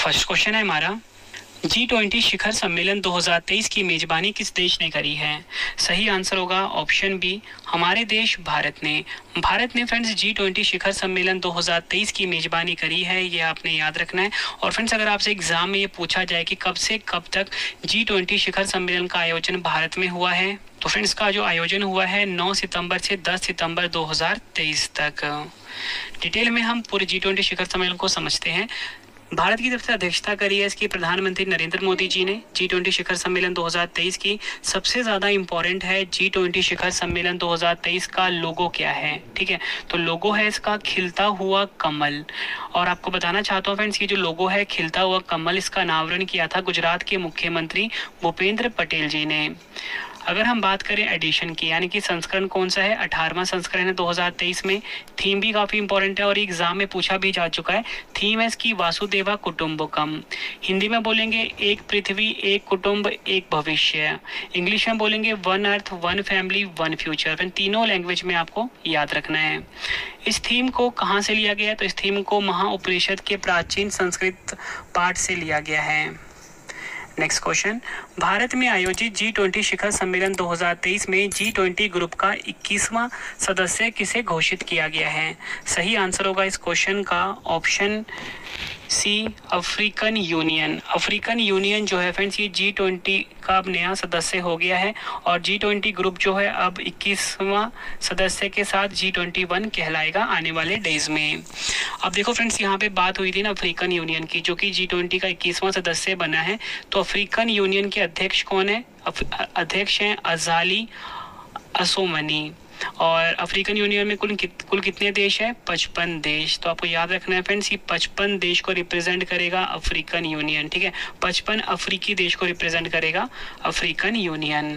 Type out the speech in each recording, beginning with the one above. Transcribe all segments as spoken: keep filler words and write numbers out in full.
First question है हमारा, G twenty शिखर सम्मेलन दो हज़ार तेईस की मेजबानी किस देश ने करी है? सही आंसर होगा ऑप्शन बी, हमारे देश भारत ने। भारत ने फ्रेंड्स जी ट्वेंटी शिखर सम्मेलन दो हज़ार तेईस की मेजबानी करी है, ये आपने याद रखना है। और फ्रेंड्स अगर आपसे एग्जाम में ये पूछा जाए कि कब से कब तक जी ट्वेंटी शिखर सम्मेलन का आयोजन भारत में हुआ है, तो फ्रेंड्स का जो आयोजन हुआ है नौ सितंबर से दस सितंबर दो हज़ार तेईस तक। डिटेल में हम पूरे जी ट्वेंटी शिखर सम्मेलन को समझते हैं। भारत की तरफ से अध्यक्षता करी है इसकी प्रधानमंत्री नरेंद्र मोदी जी ने। जी ट्वेंटी शिखर सम्मेलन दो हज़ार तेईस की सबसे ज़्यादा इंपॉर्टेंट है जी ट्वेंटी शिखर सम्मेलन दो हज़ार तेईस का लोगो क्या है, ठीक है। तो लोगो है इसका खिलता हुआ कमल। और आपको बताना चाहता हूँ फ्रेंड्स, ये जो लोगो है खिलता हुआ कमल, इसका अनावरण किया था गुजरात के मुख्यमंत्री भूपेंद्र पटेल जी ने। अगर हम बात करें एडिशन की, यानी कि संस्करण कौन सा है, अठारहवां संस्करण है दो हज़ार तेईस में। थीम भी काफ़ी इंपॉर्टेंट है और एग्जाम में पूछा भी जा चुका है। थीम है इसकी वासुदेवा कुटुंबकम। हिंदी में बोलेंगे एक पृथ्वी एक कुटुंब एक भविष्य। इंग्लिश में बोलेंगे one earth one family one future. तीनों लैंग्वेज में आपको याद रखना है। इस थीम को कहाँ से लिया गया है, तो इस थीम को महाउपनिषद के प्राचीन संस्कृत पाठ से लिया गया है। नेक्स्ट क्वेश्चन, भारत में आयोजित जी ट्वेंटी शिखर सम्मेलन दो हज़ार तेईस में जी ट्वेंटी ग्रुप का इक्कीसवां सदस्य किसे घोषित किया गया है? सही आंसर होगा इस क्वेश्चन का option C, African Union. African Union जो है फ्रेंड्स, ये जी ट्वेंटी का अब नया सदस्य हो गया है और जी ट्वेंटी ग्रुप जो है अब इक्कीसवां सदस्य के साथ जी ट्वेंटी वन कहलाएगा आने वाले डेज में। अब देखो फ्रेंड्स, यहाँ पे बात हुई थी ना अफ्रीकन यूनियन की, जो कि जी ट्वेंटी का इक्कीसवां सदस्य बना है। तो अफ्रीकन यूनियन के अध्यक्ष कौन है? अध्यक्ष हैं अजाली असोमनी। और अफ्रीकन यूनियन में कुल कित, कुल कितने देश है? पचपन देश। तो आपको याद रखना है फ्रेंड्स, ये पचपन देश को रिप्रेजेंट करेगा अफ्रीकन यूनियन, ठीक है। पचपन अफ्रीकी देश को रिप्रेजेंट करेगा अफ्रीकन यूनियन।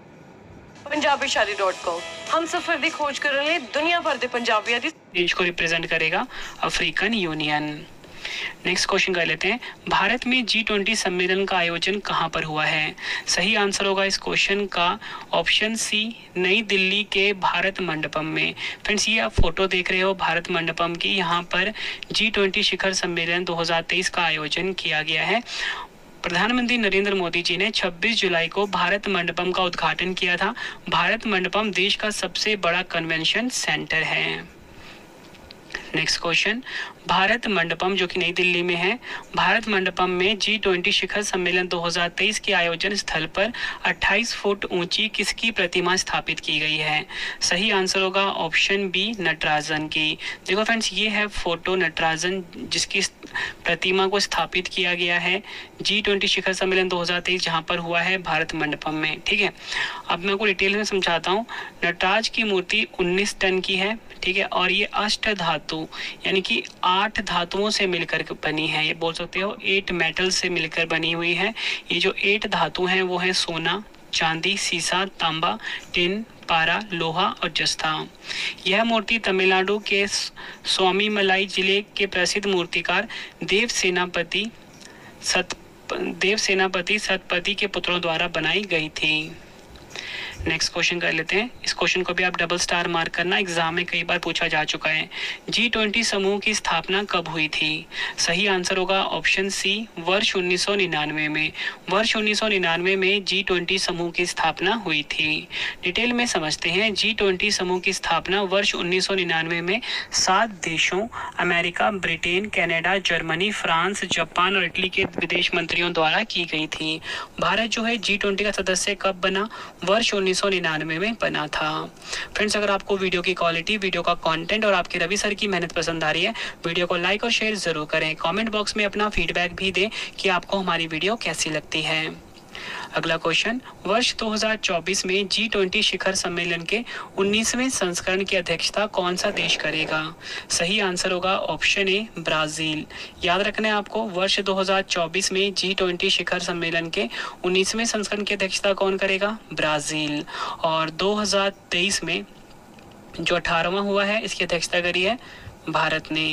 पंजाबी शादी डॉट कॉम हम सफर दी खोज कर रहे दुनिया भर दे पंजाबियों दी देश को रिप्रेजेंट करेगा अफ्रीकन यूनियन। नेक्स्ट क्वेश्चन कर लेते हैं, भारत में जी ट्वेंटी सम्मेलन का आयोजन कहाँ पर हुआ है? सही आंसर होगा इस क्वेश्चन का ऑप्शन सी, नई दिल्ली के भारत मंडपम में। फ्रेंड्स, ये आप फोटो देख रहे हो भारत मंडपम की, यहाँ पर जी ट्वेंटी शिखर सम्मेलन दो हज़ार तेईस का आयोजन किया गया है। प्रधानमंत्री नरेंद्र मोदी जी ने छब्बीस जुलाई को भारत मंडपम का उद्घाटन किया था। भारत मंडपम देश का सबसे बड़ा कन्वेंशन सेंटर है। नेक्स्ट क्वेश्चन, भारत मंडपम जो कि नई दिल्ली में है, भारत मंडपम में जी ट्वेंटी शिखर सम्मेलन दो हज़ार तेईस के आयोजन स्थल पर अट्ठाईस फुट ऊंची किसकी प्रतिमा स्थापित की गई है? सही आंसर होगा ऑप्शन बी, नटराजन की। देखो फ्रेंड्स, ये है फोटो नटराजन जिसकी प्रतिमा को स्थापित किया गया है जी ट्वेंटी शिखर सम्मेलन दो हज़ार तेईस जहाँ पर हुआ है भारत मंडपम में, ठीक है। अब मैं आपको डिटेल में समझाता हूँ। नटराज की मूर्ति उन्नीस टन की है, ठीक है, और ये अष्ट धातु यानी कि आठ धातुओं से मिलकर बनी है। ये बोल सकते हो एट मेटल से मिलकर बनी हुई है। ये जो एट धातु हैं वो है सोना, चांदी, सीसा, तांबा, टिन, पारा, लोहा और जस्ता। यह मूर्ति तमिलनाडु के स्वामी मलाई जिले के प्रसिद्ध मूर्तिकार देव सेनापति सत देव सेनापति सतपति के पुत्रों द्वारा बनाई गई थी। नेक्स्ट क्वेश्चन कर लेते हैं। इस क्वेश्चन को भी आप डबल स्टार मार्क करना, एग्जाम में कई बार पूछा जा चुका है। जी ट्वेंटी समूह की स्थापना कब हुई थी? सही आंसर होगा ऑप्शन सी, वर्ष उन्नीस सौ निन्यानवे में। वर्ष उन्नीस सौ निन्यानवे में जी ट्वेंटी समूह की स्थापना हुई थी। डिटेल में समझते हैं। जी ट्वेंटी समूह की स्थापना वर्ष उन्नीस सौ निन्यानवे में सात देशों America, Britain, Canada, Germany, France, Japan और इटली के विदेश मंत्रियों द्वारा की गई थी। भारत जो है जी ट्वेंटी का सदस्य कब बना? वर्ष उन्नीस सौ निन्यानवे में बना था। फ्रेंड्स, अगर आपको वीडियो की क्वालिटी, वीडियो का कंटेंट और आपके रवि सर की मेहनत पसंद आ रही है, वीडियो को लाइक और शेयर जरूर करें। कमेंट बॉक्स में अपना फीडबैक भी दें कि आपको हमारी वीडियो कैसी लगती है। अगला क्वेश्चन, वर्ष दो हज़ार चौबीस में जी ट्वेंटी शिखर सम्मेलन के उन्नीसवें संस्करण की अध्यक्षता कौन सा देश करेगा? सही आंसर होगा ऑप्शन ए, ब्राजील। याद रखना है आपको, वर्ष दो हज़ार चौबीस में जी ट्वेंटी शिखर सम्मेलन के उन्नीसवें संस्करण की अध्यक्षता कौन करेगा? ब्राजील। और दो हज़ार तेईस में जो अठारहवां हुआ है, इसकी अध्यक्षता करी है भारत ने।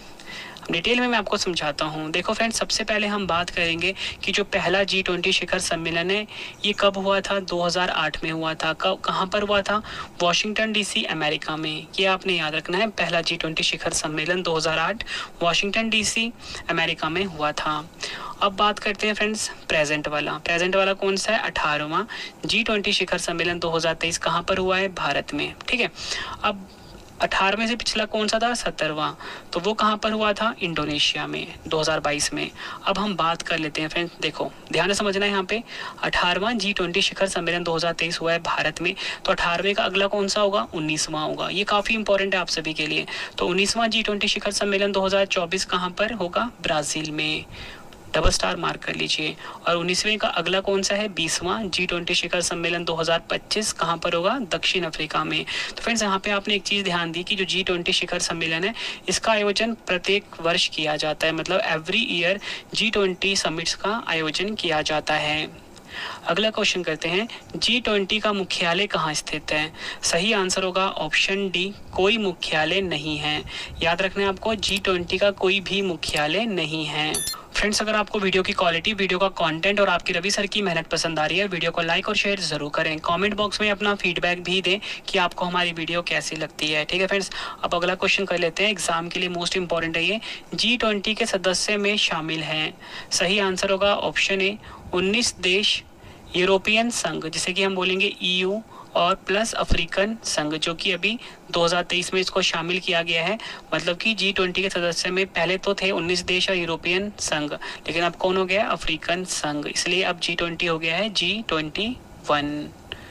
डिटेल में मैं आपको समझाता हूँ। देखो फ्रेंड्स, सबसे पहले हम बात करेंगे कि जो पहला जी ट्वेंटी शिखर सम्मेलन है ये कब हुआ था? दो हज़ार आठ में हुआ था। कब, कहाँ पर हुआ था? वॉशिंगटन डीसी, अमेरिका में। ये आपने याद रखना है। पहला जी ट्वेंटी शिखर सम्मेलन दो हज़ार आठ वॉशिंगटन डीसी, अमेरिका में हुआ था। अब बात करते हैं फ्रेंड्स प्रेजेंट वाला। प्रेजेंट वाला कौन सा है? अठारहवां जी ट्वेंटी शिखर सम्मेलन दो हज़ार तेईस कहाँ पर हुआ है? भारत में। ठीक है, अब अठारहवें से पिछला कौन सा था? सत्तरवां, तो वो कहाँ पर हुआ था? इंडोनेशिया में दो हज़ार बाईस में। अब हम बात कर लेते हैं फ्रेंड्स, देखो ध्यान से समझना है यहाँ पे, अठारहवां जी ट्वेंटी शिखर सम्मेलन दो हज़ार तेईस हुआ है भारत में, तो अठारहवें का अगला कौन सा होगा? उन्नीसवां होगा। ये काफ़ी इंपॉर्टेंट है आप सभी के लिए। तो उन्नीसवां जी ट्वेंटी शिखर सम्मेलन दो हज़ार चौबीस कहाँ पर होगा? ब्राज़ील में, डबल स्टार मार्क कर लीजिए। और उन्नीसवें का अगला कौन सा है? बीसवां जी ट्वेंटी शिखर सम्मेलन दो हज़ार पच्चीस कहाँ पर होगा? दक्षिण अफ्रीका में। तो फ्रेंड्स यहाँ पे आपने एक चीज़ ध्यान दी कि जो जी ट्वेंटी शिखर सम्मेलन है इसका आयोजन प्रत्येक वर्ष किया जाता है, मतलब every year G twenty summits का आयोजन किया जाता है। अगला क्वेश्चन करते हैं, जी ट्वेंटी का मुख्यालय कहाँ स्थित है? सही आंसर होगा ऑप्शन डी, कोई मुख्यालय नहीं है। याद रखना है आपको, जी ट्वेंटी का कोई भी मुख्यालय नहीं है। फ्रेंड्स अगर आपको वीडियो की क्वालिटी, वीडियो का कंटेंट और आपकी रवि सर की मेहनत पसंद आ रही है, वीडियो को लाइक और शेयर जरूर करें। कमेंट बॉक्स में अपना फीडबैक भी दें कि आपको हमारी वीडियो कैसी लगती है। ठीक है फ्रेंड्स, अब अगला क्वेश्चन कर लेते हैं, एग्जाम के लिए मोस्ट इंपॉर्टेंट है ये। जी ट्वेंटी के सदस्य में शामिल हैं? सही आंसर होगा ऑप्शन ए, उन्नीस देश, यूरोपियन संघ जिसे कि हम बोलेंगे ई यू, और प्लस अफ्रीकन संघ जो कि अभी दो हज़ार तेईस में इसको शामिल किया गया है। मतलब कि जी ट्वेंटी के सदस्य में पहले तो थे उन्नीस देश और यूरोपियन संघ, लेकिन अब कौन हो गया है? अफ्रीकन संघ, इसलिए अब जी ट्वेंटी हो गया है जी ट्वेंटी वन।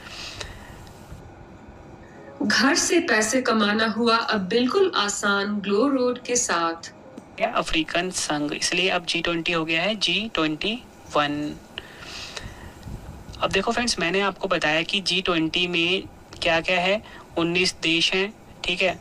घर से पैसे कमाना हुआ अब बिल्कुल आसान ग्लो रोड के साथ। अफ्रीकन संघ, इसलिए अब जी ट्वेंटी हो गया है जी ट्वेंटी वन। अब देखो फ्रेंड्स, मैंने आपको बताया कि जी ट्वेंटी में क्या क्या है, उन्नीस देश हैं, ठीक है,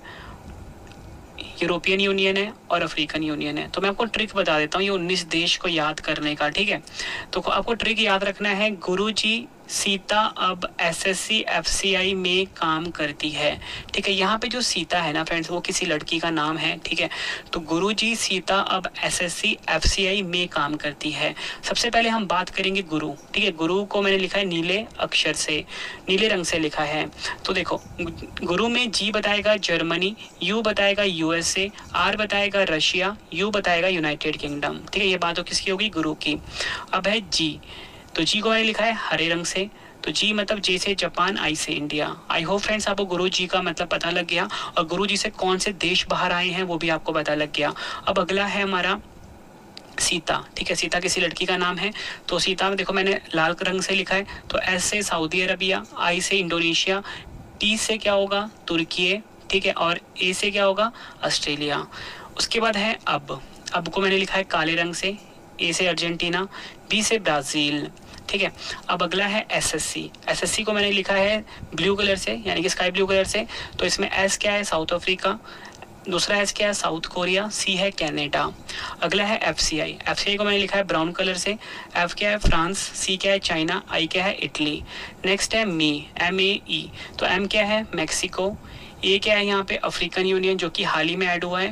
यूरोपियन यूनियन है और अफ्रीकन यूनियन है। तो मैं आपको ट्रिक बता देता हूँ ये उन्नीस देश को याद करने का। ठीक है, तो आपको ट्रिक याद रखना है, गुरुजी सीता अब एसएससी एफसीआई में काम करती है। ठीक है, यहाँ पे जो सीता है ना फ्रेंड्स, वो किसी लड़की का नाम है। ठीक है, तो गुरुजी सीता अब एसएससी एफसीआई में काम करती है। सबसे पहले हम बात करेंगे गुरु। ठीक है, गुरु को मैंने लिखा है नीले अक्षर से, नीले रंग से लिखा है। तो देखो गुरु में जी बताएगा जर्मनी, यू बताएगा यूएसए, आर बताएगा रशिया, यू बताएगा यूनाइटेड किंगडम। ठीक है, ये बात तो किसकी होगी? गुरु की। अब है जी, तो जी को मैंने लिखा है हरे रंग से, तो जी मतलब जे से जापान, आई से इंडिया। आई होप फ्रेंड्स आपको गुरु जी का मतलब पता लग गया, और गुरु जी से कौन से देश बाहर आए हैं वो भी आपको पता लग गया। अब अगला है हमारा सीता। ठीक है, सीता किसी लड़की का नाम है, तो सीता में देखो मैंने लाल रंग से लिखा है, तो एस से सऊदी अरबिया, आई से इंडोनेशिया, टी से क्या होगा? तुर्की। ठीक है, और ए से क्या होगा? ऑस्ट्रेलिया। उसके बाद है अब, अब को मैंने लिखा है काले रंग से, ए से अर्जेंटीना, बी से ब्राज़ील। ठीक है, अब अगला है एसएससी। एसएससी को मैंने लिखा है ब्लू कलर से, यानी कि स्काई ब्लू कलर से, तो इसमें एस क्या है? साउथ अफ्रीका, दूसरा एस क्या है? साउथ कोरिया, सी है कनाडा। अगला है एफसीआई। एफसीआई को मैंने लिखा है ब्राउन कलर से, एफ क्या है? फ्रांस, सी क्या है? चाइना, आई क्या है? इटली। नेक्स्ट है मी, एम ए ई, तो एम क्या है? मैक्सिको, ए क्या है यहाँ पे? अफ्रीकन यूनियन जो कि हाल ही में ऐड हुआ है,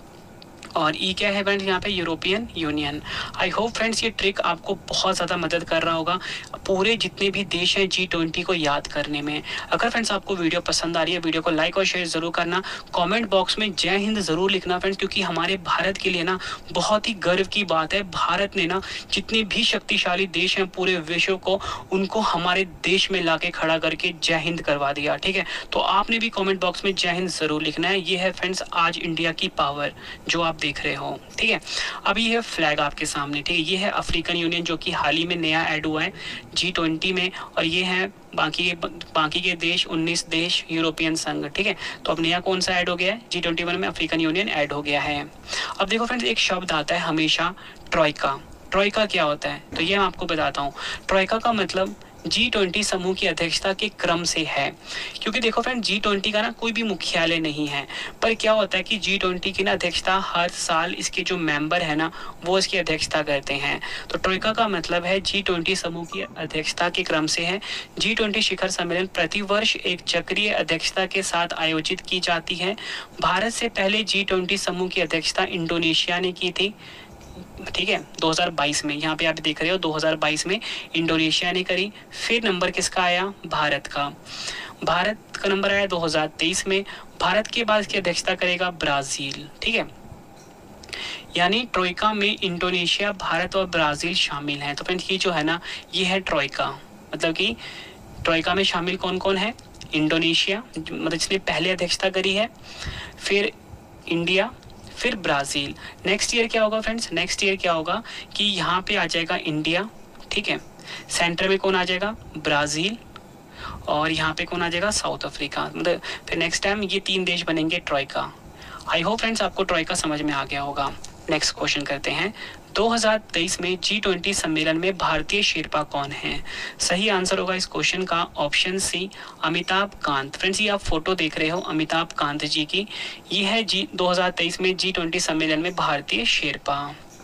और ई क्या है फ्रेंड्स यहाँ पे? European Union. I hope friends ये ट्रिक आपको बहुत ज़्यादा मदद कर रहा होगा पूरे जितने भी देश हैं जी ट्वेंटी को याद करने में। अगर फ्रेंड्स आपको वीडियो पसंद आ रही है, वीडियो को लाइक और शेयर ज़रूर करना, कमेंट बॉक्स में जय हिंद ज़रूर लिखना फ्रेंड्स, क्योंकि हमारे भारत के लिए ना बहुत ही गर्व की बात है, भारत ने ना जितने भी शक्तिशाली देश हैं पूरे विश्व को, उनको हमारे देश में ला के खड़ा करके जय हिंद करवा दिया। ठीक है, तो आपने भी कॉमेंट बॉक्स में जय हिंद ज़रूर लिखना है। ये है फ्रेंड्स आज इंडिया की पावर जो आप देख रहे हो। ठीक है, अब ये है फ्लैग आपके सामने। ठीक है, ये है अफ्रीकन यूनियन जो कि हाल ही में नया ऐड हुआ है जी ट्वेंटी में, और ये है बाकी के बाकी के देश, उन्नीस देश, यूरोपियन संघ। ठीक है, तो अब नया कौन सा ऐड हो गया है? जी ट्वेंटी वन में अफ्रीकन यूनियन ऐड हो गया है। अब देखो फ्रेंड्स, एक शब्द आता है हमेशा, ट्रॉइका। ट्रॉइका क्या होता है? तो ये मैं आपको बताता हूँ। ट्रॉइका का मतलब जी ट्वेंटी समूह की अध्यक्षता के क्रम से है, क्योंकि देखो फ्रेंड जी ट्वेंटी का ना कोई भी मुख्यालय नहीं है, पर क्या होता है कि जी ट्वेंटी की ना अध्यक्षता हर साल इसके जो मेंबर है ना वो इसकी अध्यक्षता करते हैं। तो ट्रोइका का मतलब है जी ट्वेंटी समूह की अध्यक्षता के क्रम से है। जी ट्वेंटी शिखर सम्मेलन प्रतिवर्ष एक चक्रीय अध्यक्षता के साथ आयोजित की जाती है। भारत से पहले जी ट्वेंटी समूह की अध्यक्षता इंडोनेशिया ने की थी। ठीक है, दो हज़ार बाईस में, यहाँ पे आप देख रहे हो दो हज़ार बाईस में इंडोनेशिया ने करी। फिर नंबर किसका आया? भारत का। भारत का नंबर आया दो हज़ार तेईस में। भारत के बाद इसकी अध्यक्षता करेगा ब्राजील। ठीक है, यानी ट्रोइका में इंडोनेशिया, भारत और ब्राज़ील शामिल हैं। तो फ्रेंड्स ये जो है ना, ये है ट्रोइका, मतलब कि ट्रोइका में शामिल कौन कौन है? इंडोनेशिया, मतलब जिसने पहले अध्यक्षता करी है, फिर इंडिया, फिर ब्राज़ील। नेक्स्ट ईयर क्या होगा फ्रेंड्स? नेक्स्ट ईयर क्या होगा कि यहाँ पे आ जाएगा इंडिया, ठीक है, सेंटर में कौन आ जाएगा? ब्राज़ील, और यहाँ पे कौन आ जाएगा? South Africa. मतलब फिर नेक्स्ट टाइम ये तीन देश बनेंगे ट्रोइका। आई होप फ्रेंड्स आपको ट्रोइका समझ में आ गया होगा। नेक्स्ट क्वेश्चन करते हैं, दो हज़ार तेईस में जी ट्वेंटी सम्मेलन में भारतीय शेरपा कौन है? सही आंसर होगा इस क्वेश्चन का option C, Amitabh Kant. Friends ये आप फोटो देख रहे हो अमिताभ कांत जी की, ये है जी दो हज़ार तेईस में जी ट्वेंटी सम्मेलन में भारतीय शेरपा।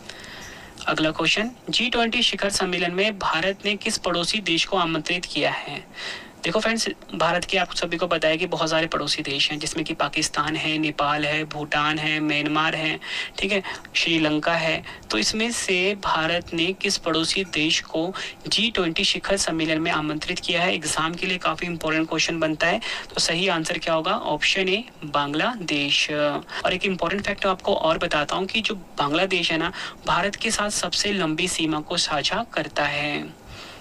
अगला क्वेश्चन, जी ट्वेंटी शिखर सम्मेलन में भारत ने किस पड़ोसी देश को आमंत्रित किया है? देखो फ्रेंड्स, भारत के आप सभी को पता है कि बहुत सारे पड़ोसी देश हैं, जिसमें कि पाकिस्तान है, नेपाल है, भूटान है, म्यांमार है, ठीक है, श्रीलंका है। तो इसमें से भारत ने किस पड़ोसी देश को जी ट्वेंटी शिखर सम्मेलन में आमंत्रित किया है? एग्जाम के लिए काफी इंपॉर्टेंट क्वेश्चन बनता है। तो सही आंसर क्या होगा? Option A, Bangladesh. और एक इंपॉर्टेंट फैक्ट आपको और बताता हूँ कि जो बांग्लादेश है ना, भारत के साथ सबसे लंबी सीमा को साझा करता है।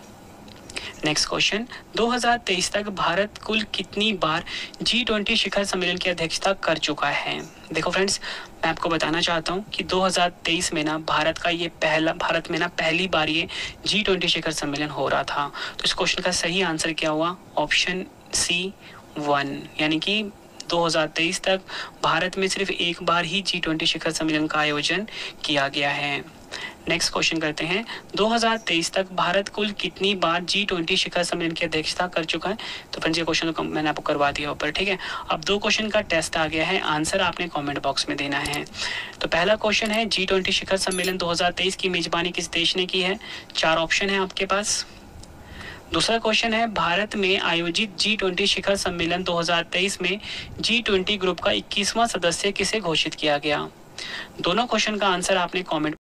नेक्स्ट क्वेश्चन, दो हज़ार तेईस तक भारत कुल कितनी बार जी ट्वेंटी शिखर सम्मेलन की अध्यक्षता कर चुका है? देखो फ्रेंड्स, मैं आपको बताना चाहता हूँ कि दो हज़ार तेईस में ना भारत का ये पहला भारत में ना पहली बार ये जी ट्वेंटी शिखर सम्मेलन हो रहा था। तो इस क्वेश्चन का सही आंसर क्या हुआ? Option C, one. यानी कि दो हज़ार तेईस तक भारत में सिर्फ एक बार ही जी ट्वेंटी शिखर सम्मेलन का आयोजन किया गया है। नेक्स्ट क्वेश्चन करते हैं, दो हज़ार तेईस तक भारत कुल कितनी बार जी ट्वेंटी शिखर सम्मेलन की अध्यक्षता कर चुका है? तो फ्रेंड्स ये क्वेश्चन तो मैंने आपको करवा दिया ऊपर, ठीक है। अब दो क्वेश्चन का टेस्ट आ गया है, आंसर आपने कमेंट बॉक्स में देना है। तो पहला क्वेश्चन है, जी ट्वेंटी शिखर सम्मेलन दो हज़ार तेईस की मेजबानी किस देश ने की है? चार ऑप्शन है आपके पास। दूसरा क्वेश्चन है, भारत में आयोजित जी ट्वेंटी शिखर सम्मेलन दो हज़ार तेईस में जी ट्वेंटी ग्रुप का इक्कीसवां सदस्य किसे घोषित किया गया? दोनों क्वेश्चन का आंसर आपने कमेंट